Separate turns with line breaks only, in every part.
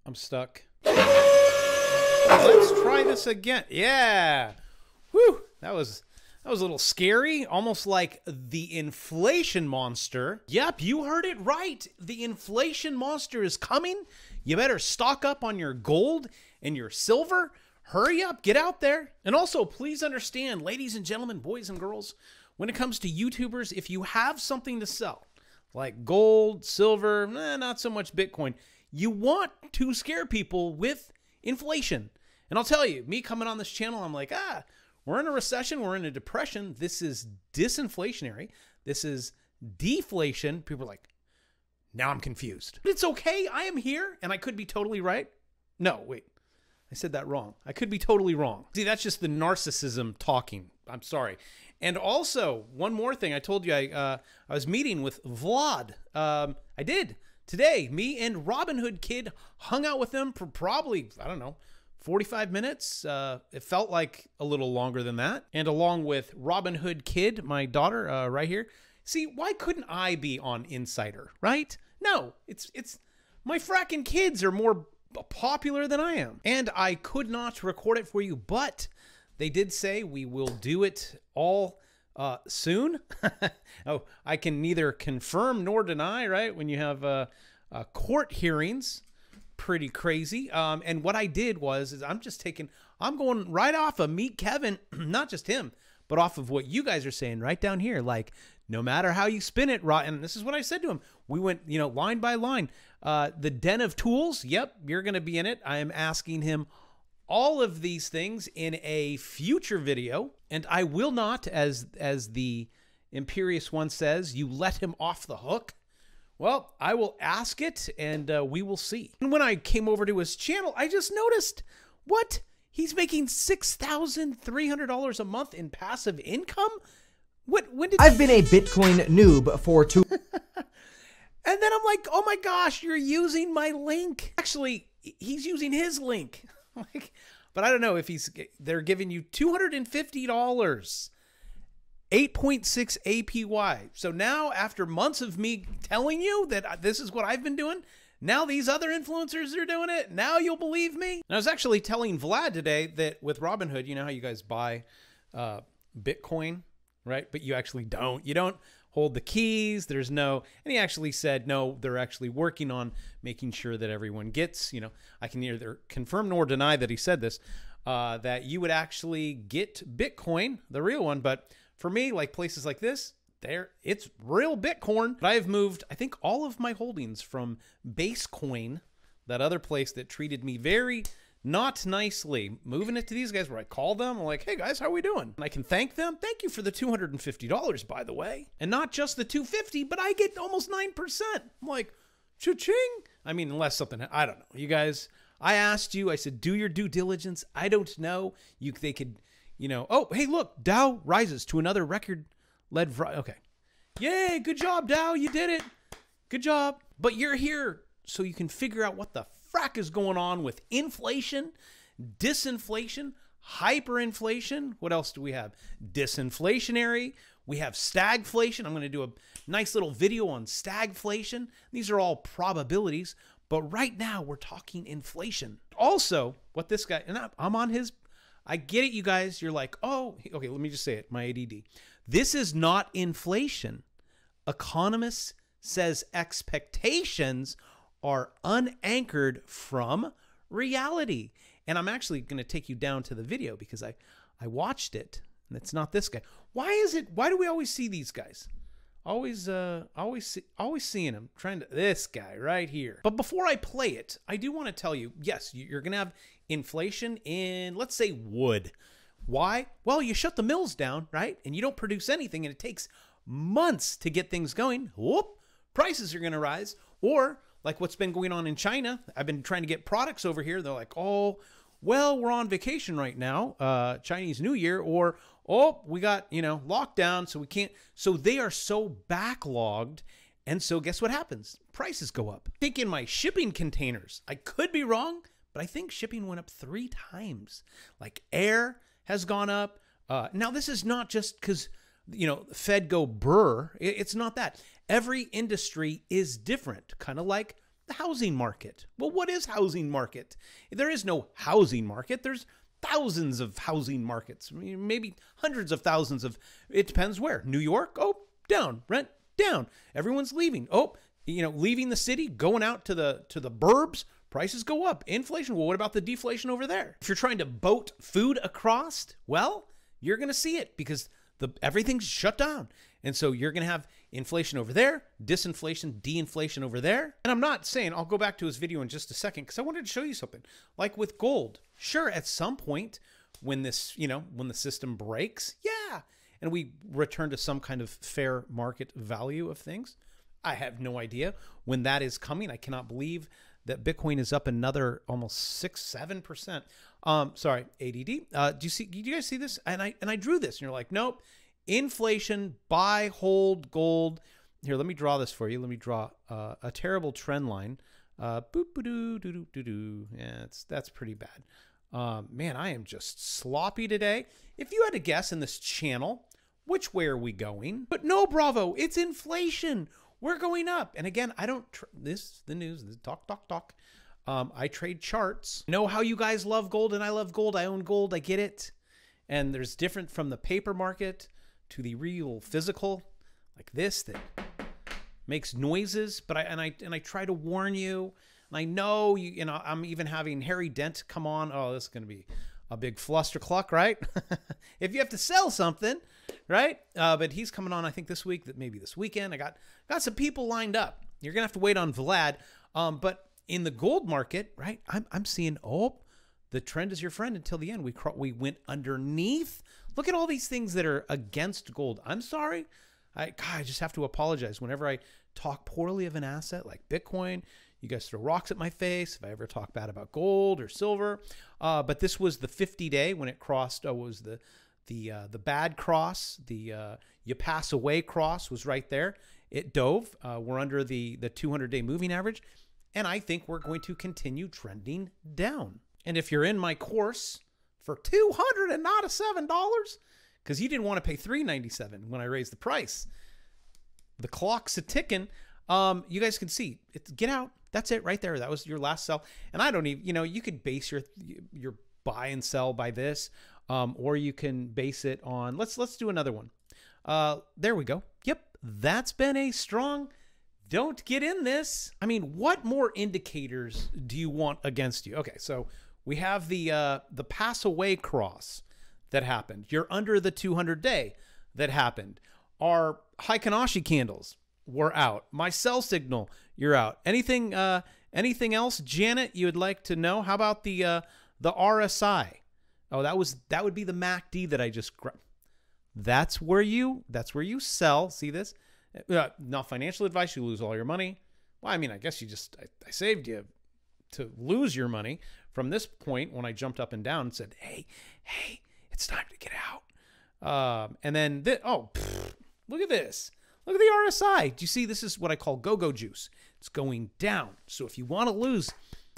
I'm stuck. Let's try this again. Yeah. Whew. That was a little scary, almost like the inflation monster. Yep, you heard it right. The inflation monster is coming. You better stock up on your gold and your silver. Hurry up, get out there. And also, please understand, ladies and gentlemen, boys and girls, when it comes to YouTubers, if you have something to sell, like gold, silver, not so much Bitcoin, you want to scare people with inflation. And I'll tell you, me coming on this channel, I'm like, we're in a recession, we're in a depression. This is disinflationary. This is deflation. People are like, now I'm confused. But it's okay, I am here, and I could be totally right. No, wait, I said that wrong. I could be totally wrong. See, that's just the narcissism talking. I'm sorry. And also, one more thing. I told you I was meeting with Vlad. I did. Today, me and Robin Hood Kid hung out with them for probably, I don't know, 45 minutes. It felt like a little longer than that. And along with Robin Hood Kid, my daughter right here. See, why couldn't I be on Insider, right? No, it's my fracking kids are more popular than I am. And I could not record it for you, but they did say we will do it all soon. Oh, I can neither confirm nor deny, right? When you have court hearings, pretty crazy. And what I did was I'm going right off of Meet Kevin, not just him, but off of what you guys are saying right down here. Like, no matter how you spin it, and this is what I said to him. We went, line by line. The Den of Tools, yep, you're going to be in it. I am asking him all of these things in a future video, and I will not, as the Imperious One says, you let him off the hook. Well, I will ask it, and we will see. And when I came over to his channel, I just noticed, what? He's making $6,300 a month in passive income? When did
I've been a Bitcoin noob for 2
And then I'm like, oh my gosh, you're using my link. Actually, he's using his link. But I don't know if they're giving you $250, 8.6 APY. So now, after months of me telling you that this is what I've been doing, now these other influencers are doing it. Now you'll believe me. And I was actually telling Vlad today that with Robinhood, you know how you guys buy Bitcoin, right? But you actually don't. You don't hold the keys. There's no, and he actually said, no, they're actually working on making sure that everyone gets, I can neither confirm nor deny that he said this, that you would actually get Bitcoin, the real one. But for me, like places like this, it's real Bitcoin. But I have moved, I think, all of my holdings from Basecoin, that other place that treated me very not nicely, moving it to these guys where I call them. I'm like, hey guys, how are we doing? And I can thank them. Thank you for the $250, by the way. And not just the $250, but I get almost 9%. I'm like, cha-ching. I mean, unless something, I don't know. You guys, I asked you, I said, do your due diligence. I don't know. They could, oh, hey, look, Dow rises to another record okay. Yay, good job, Dow. You did it. Good job. But you're here so you can figure out what the frack is going on with inflation, disinflation, hyperinflation. What else do we have? Disinflationary. We have stagflation. I'm going to do a nice little video on stagflation. These are all probabilities, but right now we're talking inflation. Also, what this guy, and I'm on his, I get it, you guys. You're like, oh, okay, let me just say it, my ADD. This is not inflation. Economists says expectations are unanchored from reality. And I'm actually going to take you down to the video because I watched it, and it's not this guy. Why do we always see these guys? Always seeing them, this guy right here. But before I play it, I do want to tell you, yes, you're going to have inflation in, let's say, wood. Why? Well, you shut the mills down, right? And you don't produce anything, and it takes months to get things going. Whoop, prices are going to rise. Or like what's been going on in China. I've been trying to get products over here. They're like, oh, well, we're on vacation right now, Chinese New Year, or, oh, we got, lockdown, so we can't. So they are so backlogged. And so guess what happens? Prices go up. I think in my shipping containers, I could be wrong, but I think shipping went up 3 times. Like air has gone up. Now, this is not just because, Fed go brr. It's not that. Every industry is different, kind of like the housing market. Well, what is housing market? There is no housing market. There's thousands of housing markets, maybe hundreds of thousands of, it depends where. New York, oh, down, rent down. Everyone's leaving. Oh, leaving the city, going out to the burbs, prices go up. Inflation, well, what about the deflation over there? If you're trying to boat food across, well, you're going to see it because everything's shut down. And so you're going to have inflation over there, disinflation, de-inflation over there. And I'm not saying, I'll go back to his video in just a second because I wanted to show you something. Like with gold, sure, at some point when this, when the system breaks, yeah, and we return to some kind of fair market value of things. I have no idea when that is coming. I cannot believe that Bitcoin is up another almost 6-7%. Sorry, ADD. Do you guys see this? And I drew this, and you're like, nope. Inflation, buy, hold, gold. Here, let me draw this for you. Let me draw a terrible trend line. Boop-a-doo-doo-doo-doo-doo. Yeah, that's pretty bad. Man, I am just sloppy today. If you had to guess in this channel, which way are we going? But no, Bravo, it's inflation. We're going up. And again, I don't, the news, talk. I trade charts. I know how you guys love gold, and I love gold. I own gold. I get it. And there's different from the paper market to the real physical, like this, that makes noises. But I try to warn you. And I know I'm even having Harry Dent come on. Oh, this is going to be a big flustercluck, right? If you have to sell something, right? But he's coming on, I think this week, maybe this weekend. I got some people lined up. You're gonna have to wait on Vlad. But in the gold market, right? I'm seeing, the trend is your friend until the end. We went underneath. Look at all these things that are against gold. I'm sorry. I just have to apologize whenever I talk poorly of an asset like Bitcoin. You guys throw rocks at my face if I ever talk bad about gold or silver. But this was the 50-day when it crossed. Was the bad cross. The you pass away cross was right there. It dove. We're under the 200-day moving average, and I think we're going to continue trending down. And if you're in my course for $207, because you didn't want to pay $397 when I raised the price, the clock's a ticking. You guys can see it. Get out. That's it right there. That was your last sell. And I don't even, you could base your buy and sell by this, or you can base it on, let's do another one. There we go. Yep. That's been a strong, don't get in this. I mean, what more indicators do you want against you? Okay. So we have the pass away cross that happened. You're under the 200-day that happened. Our Heikin-Ashi candles were out. My sell signal, you're out. Anything else, Janet, you would like to know? How about the RSI? Oh, that would be the MACD that I just grabbed. That's where you sell. See this? Not financial advice. You lose all your money. Well, I mean, I guess I saved you to lose your money from this point when I jumped up and down and said, hey, it's time to get out. And then, look at this. Look at the RSI. Do you see? This is what I call go-go juice. It's going down. So if you want to lose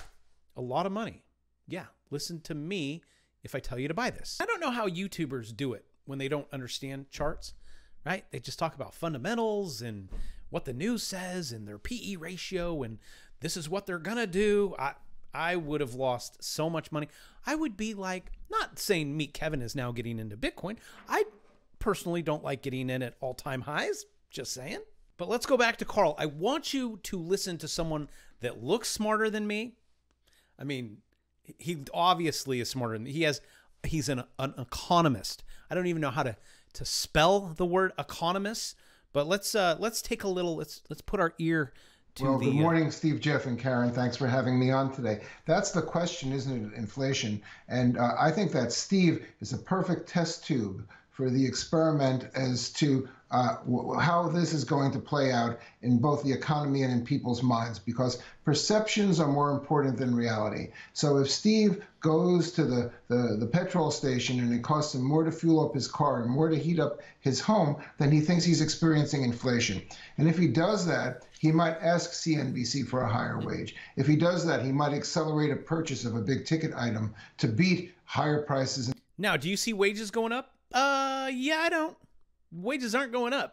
a lot of money, yeah, listen to me if I tell you to buy this. I don't know how YouTubers do it when they don't understand charts, right? They just talk about fundamentals and what the news says and their PE ratio and this is what they're going to do. I would have lost so much money. I would be like, not saying Meet Kevin is now getting into Bitcoin. I personally don't like getting in at all-time highs. Just saying. But let's go back to Carl. I want you to listen to someone that looks smarter than me. I mean, he obviously is smarter than me. He's an economist. I don't even know how to spell the word economist, but let's take a little, let's put our ear to
Well, good morning, Steve, Jeff, and Karen. Thanks for having me on today. That's the question, isn't it? Inflation. And I think that Steve is a perfect test tube for the experiment as to how this is going to play out in both the economy and in people's minds, because perceptions are more important than reality. So if Steve goes to the petrol station and it costs him more to fuel up his car and more to heat up his home, then he thinks he's experiencing inflation. And if he does that, he might ask CNBC for a higher wage. If he does that, he might accelerate a purchase of a big ticket item to beat higher prices.
Now, do you see wages going up? Yeah, I don't. Wages aren't going up.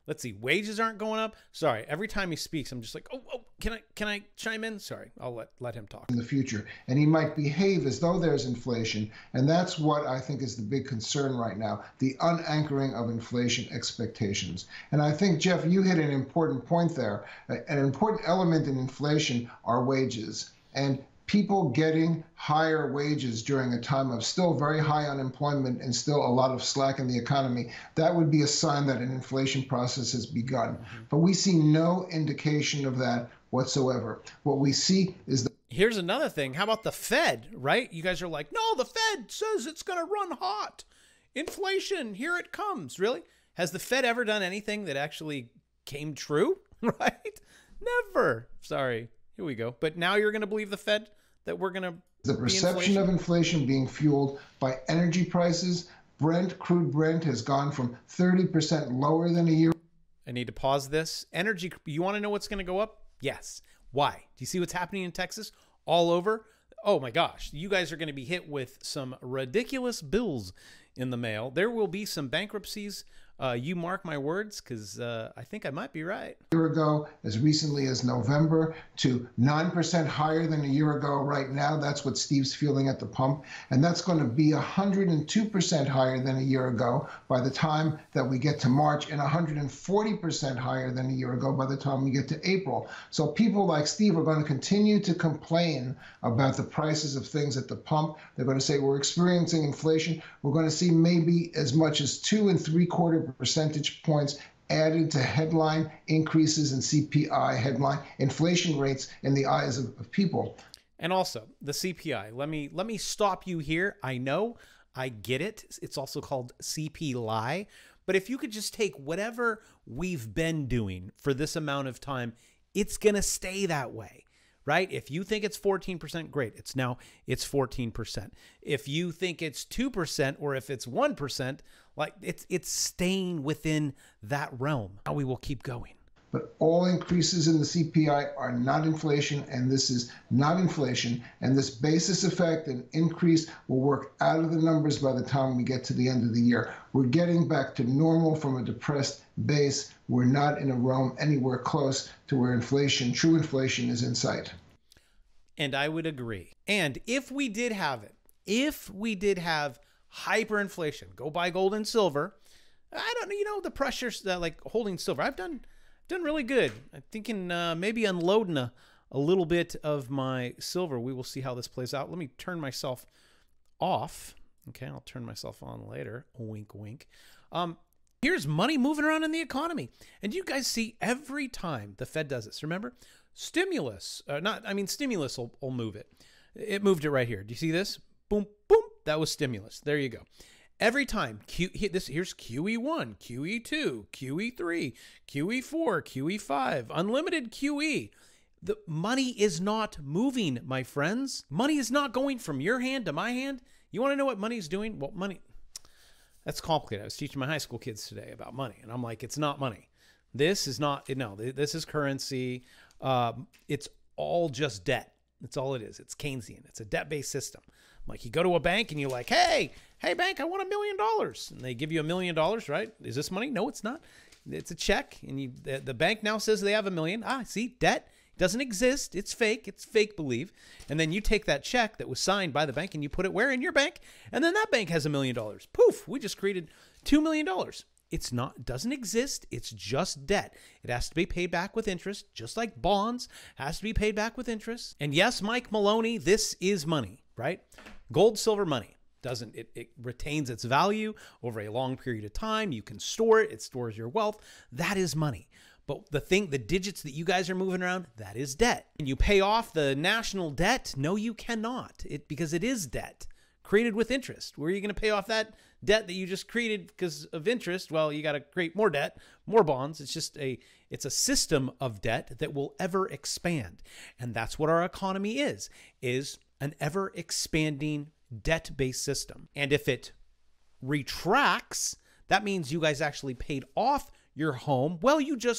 Let's see. Wages aren't going up. Sorry. Every time he speaks, I'm just like, oh, can I chime in? Sorry. I'll let him talk.
In the future, and he might behave as though there's inflation, and that's what I think is the big concern right now, the unanchoring of inflation expectations. And I think, Jeff, you hit an important point there. An important element in inflation are wages, and people getting higher wages during a time of still very high unemployment and still a lot of slack in the economy, that would be a sign that an inflation process has begun. But we see no indication of that whatsoever. What we see is that
here's another thing. How about the Fed, right? You guys are like, no, the Fed says it's going to run hot. Inflation, here it comes. Really? Has the Fed ever done anything that actually came true? Right? Never. Sorry. Here we go. But now you're going to believe the Fed that we're going to
the perception of inflation being fueled by energy prices. Crude Brent has gone from 30% lower than a year.
I need to pause this. Energy, you want to know what's going to go up? Yes. Why? Do you see what's happening in Texas? All over? Oh my gosh. You guys are going to be hit with some ridiculous bills in the mail. There will be some bankruptcies. You mark my words, because I think I might be right.
A year ago, as recently as November, to 9% higher than a year ago right now. That's what Steve's feeling at the pump. And that's going to be 102% higher than a year ago by the time that we get to March, and 140% higher than a year ago by the time we get to April. So people like Steve are going to continue to complain about the prices of things at the pump. They're going to say we're experiencing inflation. We're going to see maybe as much as 2 3/4 percentage points added to headline increases in CPI, headline inflation rates in the eyes of people.
And also the CPI. Let me stop you here. I know, I get it. It's also called CPI. But if you could just take whatever we've been doing for this amount of time, it's going to stay that way. Right? If you think it's 14%, great. It's 14%. If you think it's 2% or if it's 1%, like it's staying within that realm. Now we will keep going.
But all increases in the CPI are not inflation, and this is not inflation. And this basis effect and increase will work out of the numbers by the time we get to the end of the year. We're getting back to normal from a depressed base. We're not in a realm anywhere close to where inflation, true inflation, is in sight.
And I would agree. And if we did have it, if we did have hyperinflation, go buy gold and silver. I don't know, the pressures like holding silver. I've done really good. I'm thinking maybe unloading a little bit of my silver. We will see how this plays out. Let me turn myself off. Okay, I'll turn myself on later. Wink, wink. Here's money moving around in the economy. And you guys see every time the Fed does this. Remember, stimulus will move it. It moved it right here. Do you see this? Boom, boom. That was stimulus. There you go. Every time, here's QE1, QE2, QE3, QE4, QE5, unlimited QE. The money is not moving, my friends. Money is not going from your hand to my hand. You want to know what money is doing? Well, money, that's complicated. I was teaching my high school kids today about money, and I'm like, it's not money. This is not, no, this is currency. It's all just debt. That's all it is. It's Keynesian. It's a debt-based system. Like you go to a bank and you're like, hey bank, I want $1 million. And they give you $1 million, right? Is this money? No, it's not. It's a check. And the bank now says they have $1 million. See, debt doesn't exist. It's fake. It's fake believe. And then you take that check that was signed by the bank and you put it where? In your bank. And then that bank has $1 million. Poof, we just created $2 million. It's not, it doesn't exist. It's just debt. It has to be paid back with interest, just like bonds has to be paid back with interest. And yes, Mike Maloney, this is money, right? Gold, silver, money. It retains its value over a long period of time. You can store it. It stores your wealth. That is money. But the digits that you guys are moving around, that is debt. Can you pay off the national debt? No, you cannot. Because it is debt created with interest. Where are you going to pay off that debt that you just created because of interest? Well, you got to create more debt, more bonds. It's a system of debt that will ever expand. And that's what our economy is an ever expanding debt-based system. And if it retracts, that means you guys actually paid off your home. Well, you just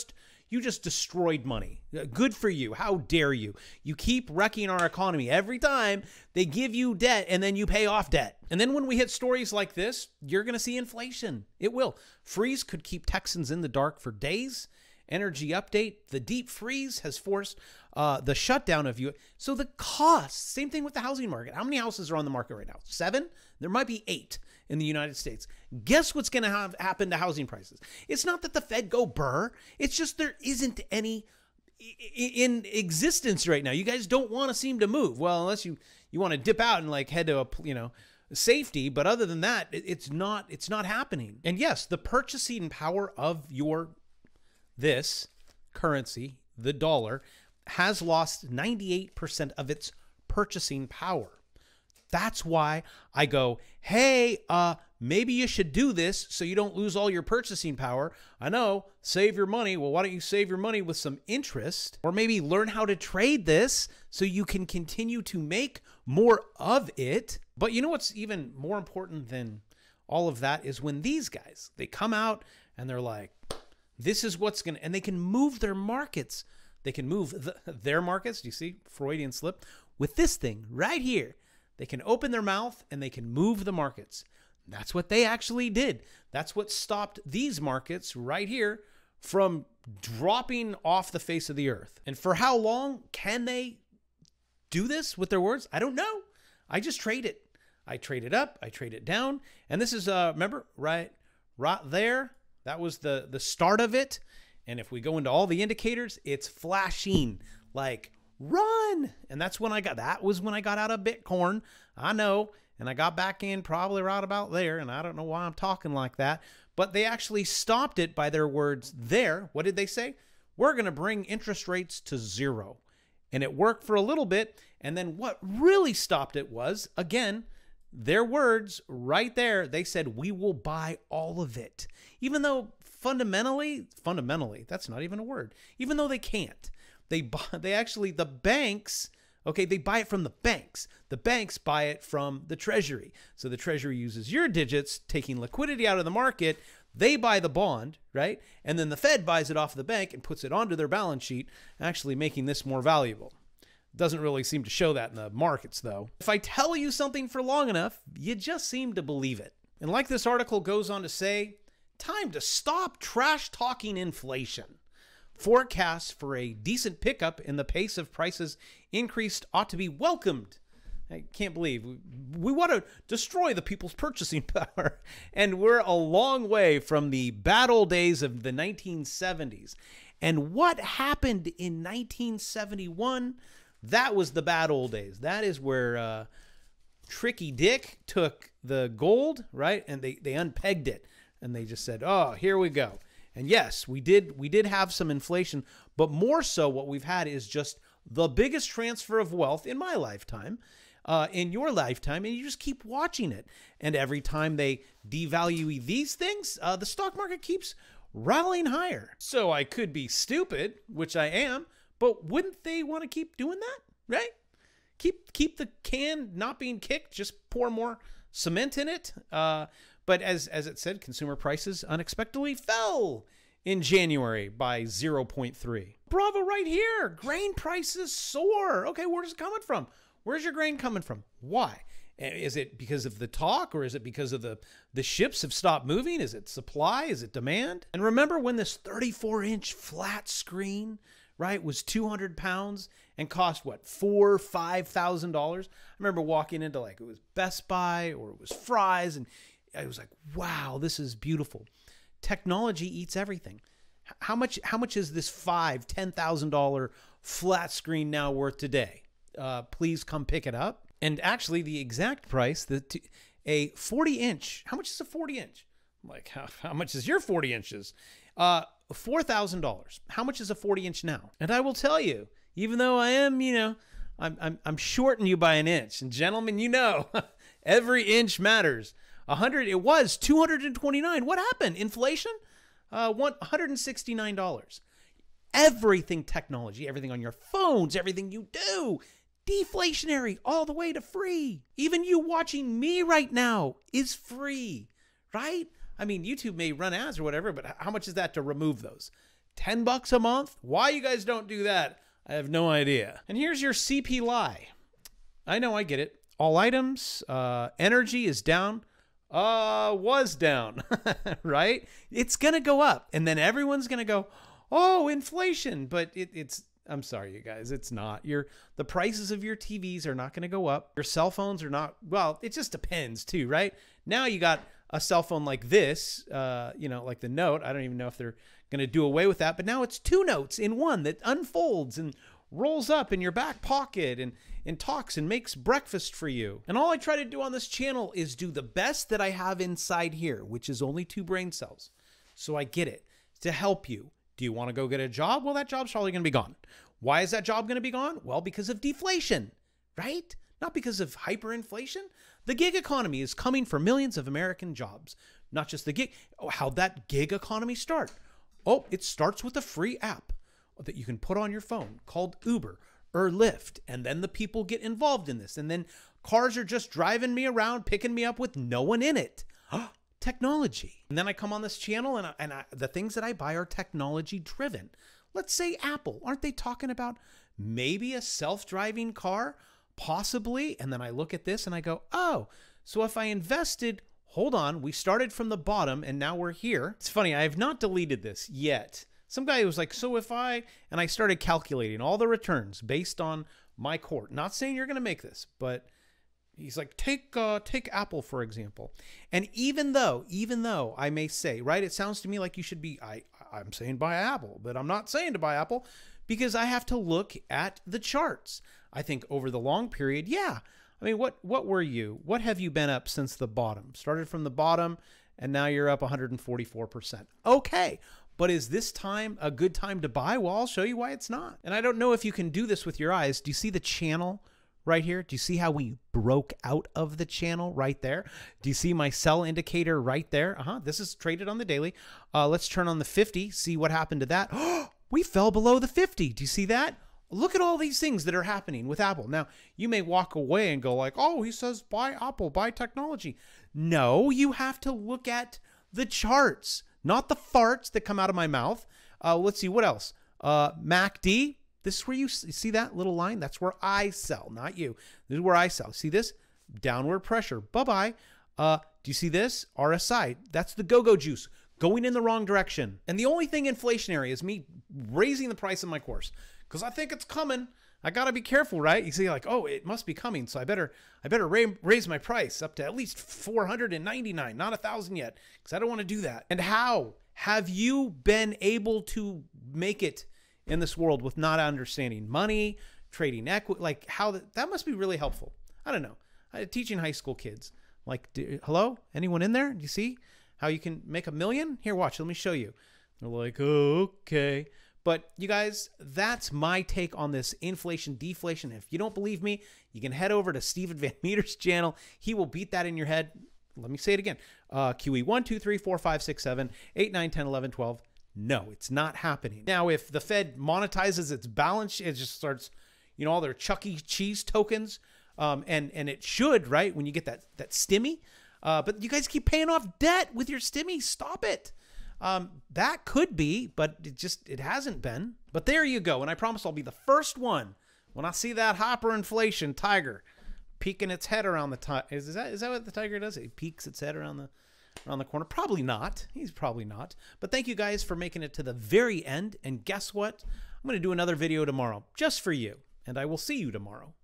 You just destroyed money. Good for you. How dare you? You keep wrecking our economy. Every time they give you debt and then you pay off debt. And then when we hit stories like this, you're going to see inflation. It will. Freeze could keep Texans in the dark for days. Energy update. The deep freeze has forced the shutdown of you. So the cost, same thing with the housing market. How many houses are on the market right now? 7? There might be 8 in the United States. Guess what's going to happen to housing prices? It's not that the Fed go burr. It's just there isn't any in existence right now. You guys don't want to seem to move. Well, unless you want to dip out and like head to a safety, but other than that, it's not happening. And yes, the purchasing power of this currency, the dollar, has lost 98% of its purchasing power. That's why I go, hey, maybe you should do this so you don't lose all your purchasing power. I know, save your money. Well, why don't you save your money with some interest? Or maybe learn how to trade this so you can continue to make more of it. But you know what's even more important than all of that is when these guys, they come out and they're like, this is what's going to, and they can move their markets. They can move their markets. Do you see? Freudian slip. With this thing right here, they can open their mouth and they can move the markets. That's what they actually did. That's what stopped these markets right here from dropping off the face of the earth. And for how long can they do this with their words? I don't know. I just trade it. I trade it up. I trade it down. And this is, remember, right there. That was the start of it. And if we go into all the indicators, it's flashing like run. And that was when I got out of Bitcoin. I know. And I got back in probably right about there. And I don't know why I'm talking like that. But they actually stopped it by their words there. What did they say? We're going to bring interest rates to 0. And it worked for a little bit. And then what really stopped it was, again, their words right there. They said, we will buy all of it. Even though fundamentally, that's not even a word. Even though they can't. The banks, okay, they buy it from the banks. The banks buy it from the Treasury. So the Treasury uses your digits, taking liquidity out of the market. They buy the bond, right? And then the Fed buys it off the bank and puts it onto their balance sheet, actually making this more valuable. Doesn't really seem to show that in the markets, though. If I tell you something for long enough, you just seem to believe it. And like this article goes on to say, time to stop trash talking inflation. Forecasts for a decent pickup in the pace of prices increased ought to be welcomed. I can't believe we want to destroy the people's purchasing power. And we're a long way from the bad old days of the 1970s. And what happened in 1971? That was the bad old days. That is where Tricky Dick took the gold, right? And they unpegged it. And they just said, oh, here we go. And yes, we did have some inflation, but more so what we've had is just the biggest transfer of wealth in my lifetime, in your lifetime, and you just keep watching it. And every time they devalue these things, the stock market keeps rallying higher. So I could be stupid, which I am, but wouldn't they want to keep doing that, right? Keep the can not being kicked, just pour more cement in it. But as it said, consumer prices unexpectedly fell in January by 0.3. Bravo right here. Grain prices soar. Okay, where's it coming from? Where's your grain coming from? Why? Is it because of the talk, or is it because of the ships have stopped moving? Is it supply? Is it demand? And remember when this 34-inch flat screen, right, was 200 pounds and cost what, $4,000 or $5,000? I remember walking into, like, it was Best Buy or it was Fry's, and I was like, wow, this is beautiful. Technology eats everything. How much is this $5,000, $10,000 flat screen now worth today? Please come pick it up. And actually, the exact price, a 40-inch. How much is a 40-inch? Like, how much is your 40 inches? $4,000. How much is a 40-inch now? And I will tell you, even though I am, I'm shorting you by an inch. And gentlemen, every inch matters. It was 229. What happened? Inflation? $169. Everything technology, everything on your phones, everything you do, deflationary all the way to free. Even you watching me right now is free, right? I mean, YouTube may run ads or whatever, but how much is that to remove those? $10 a month? Why you guys don't do that, I have no idea. And here's your CPI. I know, I get it. All items, energy is down. Was down, right? It's gonna go up, and then everyone's gonna go, oh, inflation. But it's, I'm sorry, you guys, it's not. The prices of your TVs are not gonna go up. Your cell phones are not, well, it just depends too, right? Now you got a cell phone like this, you know, like the Note. I don't even know if they're gonna do away with that, but now it's 2 notes in one that unfolds and rolls up in your back pocket and talks and makes breakfast for you. And all I try to do on this channel is do the best that I have inside here, which is only 2 brain cells. So I get it, to help you. Do you want to go get a job? Well, that job's probably going to be gone. Why is that job going to be gone? Well, because of deflation, right? Not because of hyperinflation. The gig economy is coming for millions of American jobs, not just the gig. Oh, how'd that gig economy start? Oh, it starts with a free app that you can put on your phone called Uber or Lyft, and then the people get involved in this, and then cars are just driving me around, picking me up with no one in it. Technology. And then I come on this channel, and the things that I buy are technology driven. Let's say Apple. Aren't they talking about maybe a self-driving car? Possibly. And then I look at this and I go, oh, so if I invested, hold on, we started from the bottom and now we're here. It's funny, I have not deleted this yet. Some guy was like, so if I started calculating all the returns based on my court. Not saying you're going to make this, but he's like, take Apple, for example. And even though I may say, right, it sounds to me like you should be, I'm saying buy Apple, but I'm not saying to buy Apple because I have to look at the charts. I think over the long period, yeah. I mean, what were you? What have you been up since the bottom? Started from the bottom and now you're up 144%. Okay. But is this time a good time to buy? Well, I'll show you why it's not. And I don't know if you can do this with your eyes. Do you see the channel right here? Do you see how we broke out of the channel right there? Do you see my sell indicator right there? This is traded on the daily. Let's turn on the 50, see what happened to that. We fell below the 50. Do you see that? Look at all these things that are happening with Apple. Now, you may walk away and go like, oh, he says buy Apple, buy technology. No, you have to look at the charts. Not the farts that come out of my mouth. Let's see, what else? MACD, this is where you see that little line? That's where I sell, not you. This is where I sell. See this? Downward pressure. Bye-bye. Do you see this? RSI. That's the go-go juice going in the wrong direction. And the only thing inflationary is me raising the price of my course because I think it's coming. I got to be careful, right? You see like, oh, it must be coming. So I better raise my price up to at least $499, not 1,000 yet, because I don't want to do that. And how have you been able to make it in this world with not understanding money, trading equity? Like how that must be really helpful. I don't know. Teaching high school kids, like, hello, anyone in there? Do you see how you can make $1 million? Here, watch, let me show you. They're like, oh, okay. But you guys, that's my take on this inflation, deflation. If you don't believe me, you can head over to Steven Van Meter's channel. He will beat that in your head. Let me say it again. QE 1, 2, 3, 4, 5, 6, 7, 8, 9, 10, 11, 12. No, it's not happening. Now, if the Fed monetizes its balance sheet, it just starts, you know, all their Chuck E. Cheese tokens, and it should, right, when you get that stimmy. But you guys keep paying off debt with your stimmy. Stop it. That could be, but it hasn't been. But there you go. And I promise I'll be the first one when I see that hyperinflation tiger peeking its head around the tiger. Is that what the tiger does? It peeks its head around the corner. Probably not. He's probably not. But thank you guys for making it to the very end. And guess what? I'm going to do another video tomorrow just for you. And I will see you tomorrow.